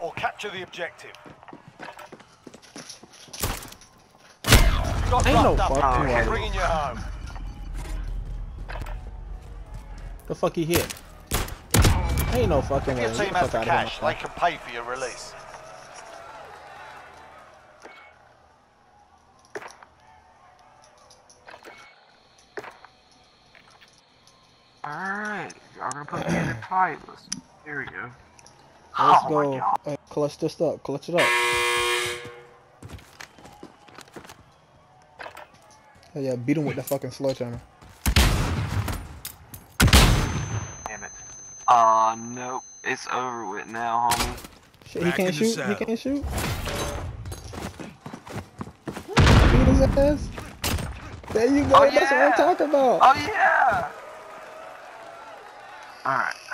or capture the objective. You got Ain't no roughed up. fucking way. Bringing you home. The fuck he hit? Ain't no fucking If way. your Get team the has fuck the out of cash, here, they can pay for your release. Alright, y'all gonna put me in the fight. Here we go. Let's Oh go. my God. Clutch this up. Clutch it up. Oh yeah, beat him with the fucking sledgehammer. Damn it. Nope. It's over with now, homie. Shit, he can't shoot. He can't shoot. Beat his ass. There you go. Oh, That's what I'm yeah. talking about. Oh yeah! Alright.